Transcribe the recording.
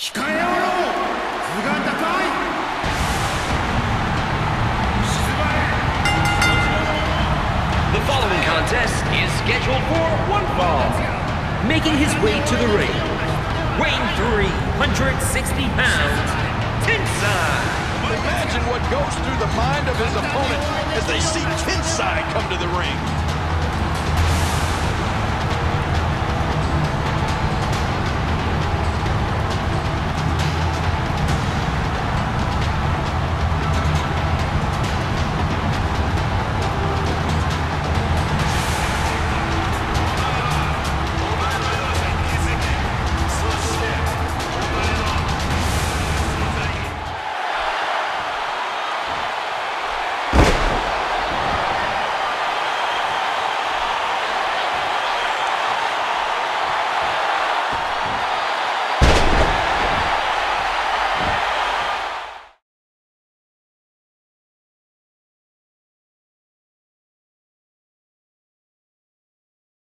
The following contest is scheduled for one fall. Making his way to the ring, weighing 360 pounds, Tensai. Imagine what goes through the mind of his opponent as they see Tensai come to the ring.